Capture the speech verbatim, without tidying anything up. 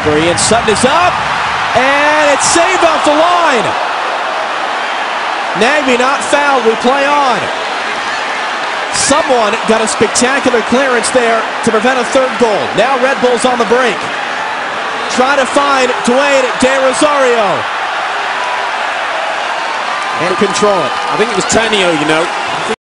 spree, and Sutton is up, and it's saved off the line. Nagby not fouled, we play on. Someone got a spectacular clearance there to prevent a third goal. Now Red Bulls on the break. Try to find Dwayne De Rosario. And control it. I think it was Tainio, you know.